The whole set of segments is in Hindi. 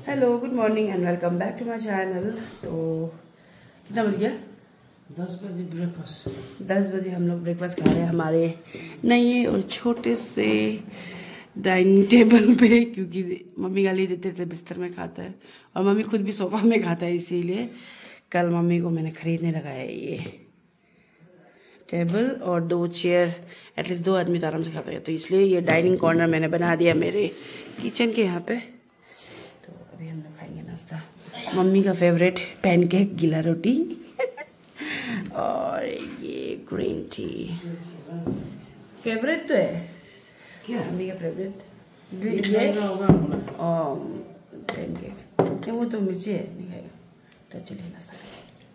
Hello, good morning and welcome back to my channel. तो कितना बज गया? 10 बजे ब्रेकफास्ट। 10 बजे हम लोग ब्रेकफास्ट खा रहे हैं हमारे नए और छोटे से डाइनिंग टेबल पे, क्योंकि मम्मी गाली देते थे बिस्तर में खाता है और मम्मी खुद भी सोफा में खाता है, इसीलिए कल मम्मी को मैंने खरीदने लगाया ये टेबल और 2 चेयर। एटलीस्ट 2 आदमी तो आराम से खा पाएगा, तो इसलिए ये डाइनिंग कॉर्नर मैंने बना दिया मेरे किचन के यहाँ पे। तो अभी हम लोग खाएंगे नाश्ता। मम्मी का फेवरेट पैनकेक, गीला रोटी और ये ग्रीन टी। फेवरेट तो है क्या मम्मी का फेवरेट? पैनकेक वो तो मिर्ची है, नहीं खाएगा। तो चलिए नाश्ता करें।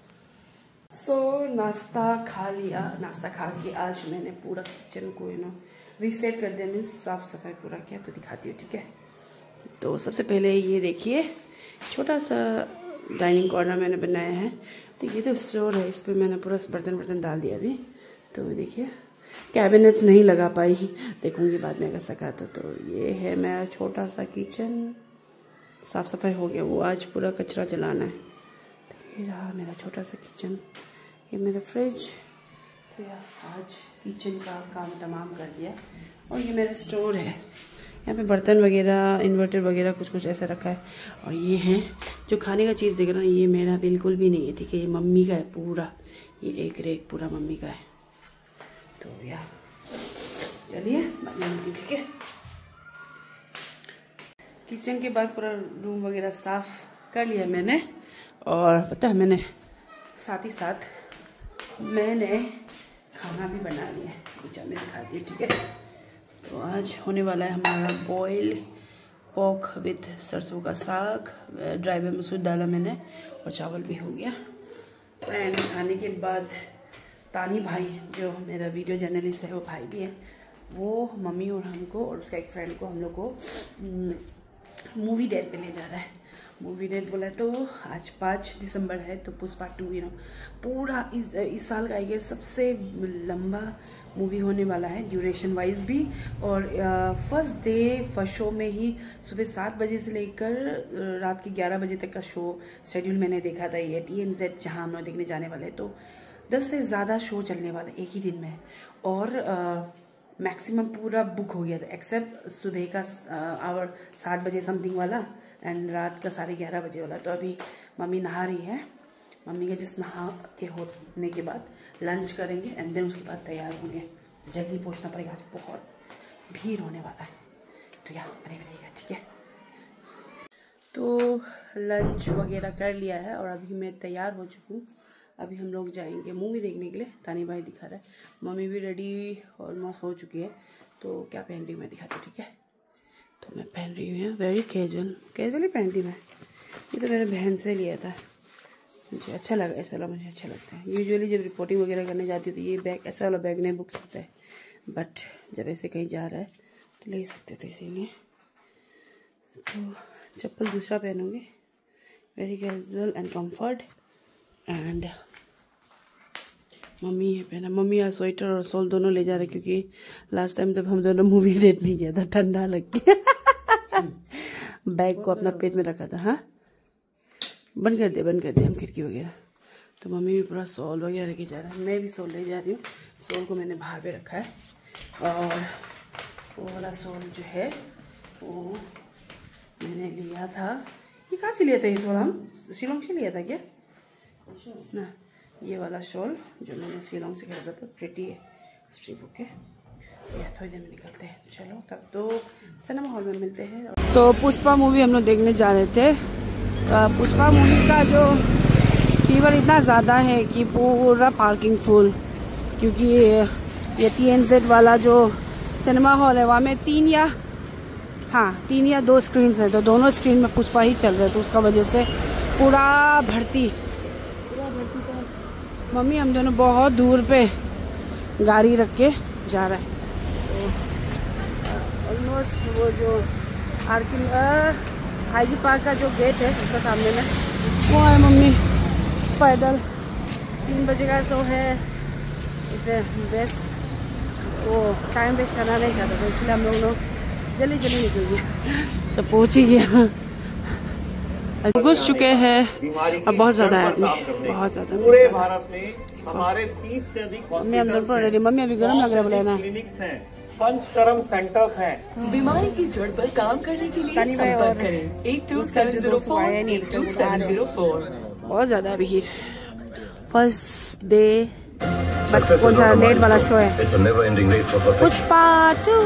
नाश्ता खा लिया। नाश्ता खा के आज मैंने पूरा किचन को रीसेट कर दिया, मीन्स साफ सफाई पूरा किया। तो दिखाती हूँ, ठीक है? तो सबसे पहले ये देखिए, छोटा सा डाइनिंग कॉर्नर मैंने बनाया है। तो ये तो स्टोर है, इस पर मैंने पूरा बर्तन डाल दिया अभी। तो देखिए, कैबिनेट्स नहीं लगा पाई, देखूंगी बाद में अगर सका तो ये है मेरा छोटा सा किचन। साफ सफाई हो गया, वो आज पूरा कचरा जलाना है। तो ये रहा मेरा छोटा सा किचन, ये मेरा फ्रिज। तो यार आज किचन का काम तमाम कर दिया। और ये मेरा स्टोर है, यहाँ पे बर्तन वगैरह, इन्वर्टर वगैरह कुछ ऐसा रखा है। और ये है जो खाने का चीज़ देख रहा है, ये मेरा बिल्कुल भी नहीं है, ठीक है? ये मम्मी का है पूरा, ये एक रेक पूरा मम्मी का है। तो यार चलिए बाद में मिलती हूँ, ठीक है? किचन के बाद पूरा रूम वगैरह साफ कर लिया मैंने। और पता है, मैंने साथ ही साथ मैंने खाना भी बना लिया है, कुछ मैं दिखाती हूँ, ठीक है? तो आज होने वाला है हमारा बॉयल पोर्क विद सरसों का साग। ड्राई में मसूर डाला मैंने और चावल भी हो गया। एंड आने के बाद तानी भाई, जो मेरा वीडियो जर्नलिस्ट है, वो भाई भी है, वो मम्मी और हमको और उसका एक फ्रेंड को, हम लोग को मूवी डेट पे ले जा रहा है। मूवी डेट बोला तो आज 5 दिसंबर है, तो पुष्पा 2 पूरा इस साल का आएगा सबसे लंबा मूवी होने वाला है, ड्यूरेशन वाइज भी। और फर्स्ट शो में ही सुबह 7 बजे से लेकर रात के 11 बजे तक का शो शेड्यूल मैंने देखा था। ये TNZ जहाँ हम लोग देखने जाने वाले, तो 10 से ज़्यादा शो चलने वाला एक ही दिन में। और मैक्सिमम पूरा बुक हो गया था, एक्सेप्ट सुबह का आवर 7 बजे समथिंग वाला एंड रात का 11:30 बजे वाला। तो अभी मम्मी नहा रही है। मम्मी के जिस नहा के होने के बाद लंच करेंगे एंड देन उसके बाद तैयार होंगे। जल्दी पहुंचना पड़ेगा, आज बहुत भीड़ होने वाला है। तो यहाँ बने रहेगा, ठीक है? तो लंच वगैरह कर लिया है और अभी मैं तैयार हो चुकी हूँ। अभी हम लोग जाएंगे मूवी देखने के लिए। तानी भाई दिखा रहा है, मम्मी भी रेडी ऑलमोस्ट हो चुकी है। तो क्या पहन रही हूँ मैं दिखाती हूँ, ठीक है? तो मैं पहन रही हूँ वेरी कैजुअली पहनती मैं। ये तो मेरे बहन से लिया था, मुझे अच्छा लगा, ऐसा वाला मुझे अच्छा लगता है। यूजुअली जब रिपोर्टिंग वगैरह करने जाती हूँ तो ये बैग, ऐसा वाला बैग नहीं बुक सकता है, बट जब ऐसे कहीं जा रहा है तो ले सकते थे, इसीलिए। तो चप्पल दूसरा पहनूंगी, very casual and comfort. And mummy ये पहना, मम्मी आज स्वेटर और शॉल दोनों ले जा रहे, क्योंकि लास्ट टाइम जब हम दोनों मूवी डेट में गया था ठंडा लग गया। बैग को अपना पेट में रखा था। हाँ, बंद कर दिया हम खिड़की वगैरह। तो मम्मी भी पूरा शॉल वगैरह लेके जा रहा है, मैं भी शॉल ले जा रही हूँ। शॉल को मैंने बाहर पे रखा है। और वो वाला शॉल जो है वो मैंने लिया था, ये कहाँ से लिया था? ये शॉल हम शिलोंग से लिया था क्या ना? ये वाला शॉल जो मैंने शिलोंग से खरीदा था, प्रिटी है, स्ट्रिप। ओके, थोड़ी देर में निकलते हैं। चलो तब तो सिनेमा हॉल में मिलते हैं। तो पुष्पा मूवी हम लोग देखने जा रहे थे। पुष्पा मूवी का जो फीवर इतना ज़्यादा है कि पूरा पार्किंग फुल, क्योंकि ये TNZ वाला जो सिनेमा हॉल है वहाँ में 3 या 2 स्क्रीन है, तो दोनों स्क्रीन में पुष्पा ही चल रहे, तो उसका वजह से पूरा भर्ती। तो मम्मी हम दोनों बहुत दूर पे गाड़ी रख के जा रहा है। तो ऑलमोस्ट वो जो IG पार्क का जो गेट है उसका सामने में वो है। मम्मी पैदल 3 बजे का शो है, इसलिए बेस्ट वो टाइम वेस्ट करना नहीं चाहता था, इसलिए हम लोग जल्दी निकल गया। तो पहुँच ही गया। घुस चुके हैं और बहुत ज्यादा है, बहुत ज्यादा। पूरे भारत में हमारे 30 से अधिक हॉस्पिटल्स, मम्मी अभी गर्म लग रहा है बोले ना, क्लिनिक्स हैं, पंचकर्म सेंटर्स हैं। बीमारी की जड़ पर काम करने के लिए संपर्क करें 8270482704। बहुत ज्यादा भीड़। फर्स्ट डे कौन सा लेट वाला शो है? पुष्पा 2।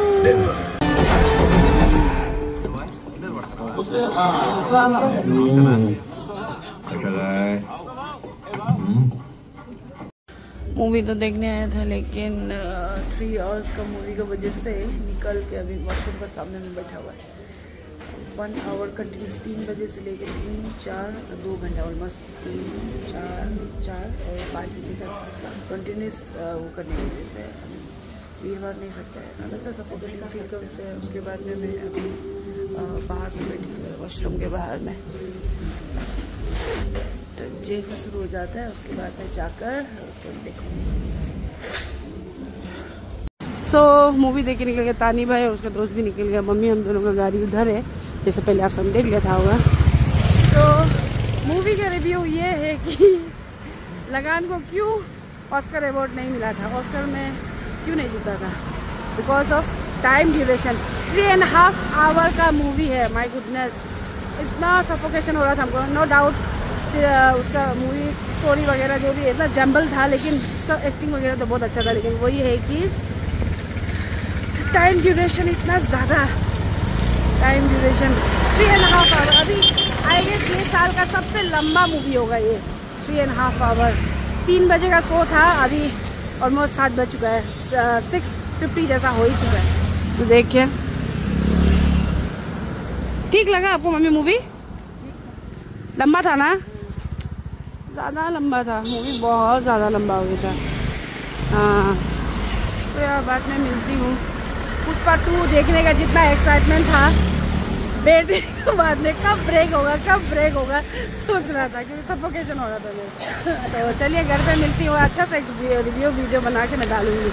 मूवी तो देखने आया था, लेकिन 3 आवर्स का मूवी की वजह से निकल के अभी वॉशरूम पर सामने में बैठा हुआ है। 1 आवर कंटिन्यूस 3 बजे से लेकर 3, 4, 2 घंटा ऑलमोस्ट 3, 4 और 5 बजे तक कंटिन्यूस वो करने की वजह से वीरवार नहीं सकता है, अलग से सफोकेटिंग फील कर से। उसके बाद में मैं अभी बाहर में बैठी हूँ, वॉशरूम के बाहर में। तो जैसे शुरू हो जाता है उसके बाद मैं जाकर उसको देखूँगी। मूवी देख के निकल गया तानी भाई और उसका दोस्त भी निकल गया। मम्मी हम दोनों का गाड़ी उधर है, जैसे पहले आप सब देख लिया था होगा। तो मूवी का रिव्यू ये है कि लगान को क्यों ऑस्कर अवार्ड नहीं मिला था, ऑस्कर में क्यों नहीं जीता था, because of time duration. 3.5 hour का मूवी है, माय गुडनेस। इतना सफोकेशन हो रहा था हमको, नो डाउट उसका मूवी स्टोरी वगैरह जो भी है इतना जंबल था, लेकिन उसका एक्टिंग वगैरह तो बहुत अच्छा था। लेकिन वही है कि टाइम ड्यूरेशन इतना ज़्यादा, टाइम ड्यूरेशन 3.5 आवर। अभी आई गेस ये साल का सबसे लंबा मूवी होगा ये, 3.5 आवर। 3 बजे का शो था, अभी ऑलमोस्ट 7 बज चुका है, 6:50 जैसा हो ही चुका है। तो देखिए, ठीक लगा आपको मम्मी मूवी? लंबा था ना, ज़्यादा लंबा था मूवी, बहुत ज़्यादा लंबा हो गया था। हाँ, तो यार बाद में मिलती हूँ। पुष्पा 2 देखने का जितना एक्साइटमेंट था, बैठने के बाद में कब ब्रेक होगा कब ब्रेक होगा सोच रहा था, क्योंकि सफोकेशन हो रहा था मेरे। तो चलिए घर पे मिलती हूँ, अच्छा सा एक रिव्यू वीडियो बना के मैं डालूंगी।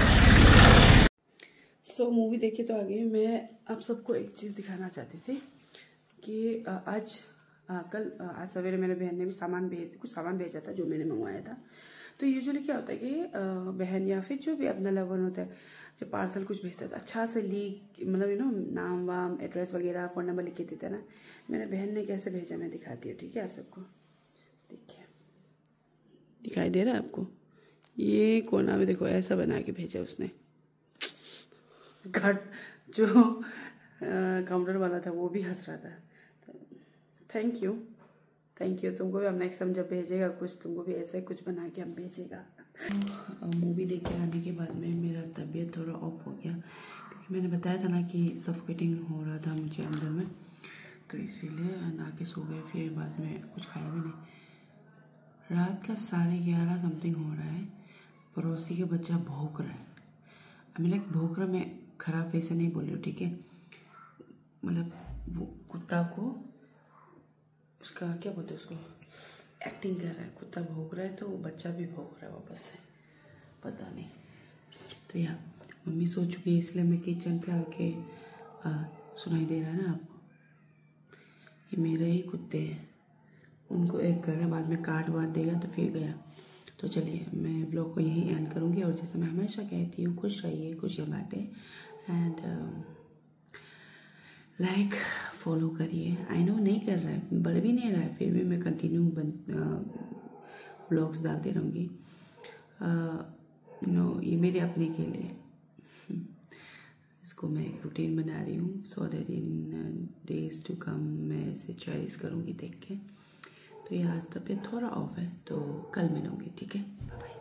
मूवी देखे तो आगे मैं आप सबको एक चीज़ दिखाना चाहती थी कि आज सवेरे मेरे बहन ने भी कुछ सामान भेजा था जो मैंने मंगवाया था। तो यूजुअली क्या होता है कि बहन या फिर जो भी अपना लवन होता है, जब पार्सल कुछ भेजता है तो अच्छा से लीक, मतलब नाम वाम एड्रेस वगैरह फ़ोन नंबर लिख के देता है ना। मेरे बहन ने कैसे भेजा मैं दिखाती हूँ, ठीक है आप सबको। देखिए, दिखाई दे रहा है आपको? ये कोना में देखो, ऐसा बना के भेजा उसने। घट जो काउंटर वाला था वो भी हंस रहा था। थैंक यू तुमको भी। हम नेक्स्ट टाइम जब भेजेगा कुछ, तुमको भी ऐसे कुछ बना के हम भेजेगा। मूवी देख के आने के बाद में मेरा तबीयत थोड़ा ऑफ हो गया, क्योंकि मैंने बताया था ना कि सफोकेटिंग हो रहा था मुझे अंदर में, तो इसीलिए ना के सो गए। फिर बाद में कुछ खाया भी नहीं। रात का 11:30 समथिंग हो रहा है, पड़ोसी के बच्चा भौंक रहा है। अभी लाइक भौंक रहा, मैं खराब वैसे नहीं बोल रही हूँ, ठीक है। मतलब वो कुत्ता को, उसका क्या बोलते हैं, उसको एक्टिंग कर रहा है। कुत्ता भौंक रहा है तो बच्चा भी भौंक रहा है वापस से, पता नहीं। तो यार मम्मी सो चुकी है, इसलिए मैं किचन पे आके सुनाई दे रहा है ना आपको। ये मेरे ही कुत्ते हैं, उनको एक कर रहा है, बाद में काट वाट देगा तो फिर गया। तो चलिए मैं ब्लॉग को यही एंड करूँगी, और जैसे मैं हमेशा कहती हूँ, खुश रहिए, खुशियाँ बांटे, एंड लाइक फॉलो करिए। आई नो नहीं कर रहा है, बढ़ भी नहीं रहा है, फिर भी मैं कंटिन्यू व्लॉग्स डालती रहूँगी। ये मेरे अपने के लिए इसको मैं एक रूटीन बना रही हूँ, so that in days to come मैं इसे चेरिश करूँगी देख के। तो ये आज तबीयत थोड़ा ऑफ है, तो कल मिलूँगी, ठीक है। Bye bye.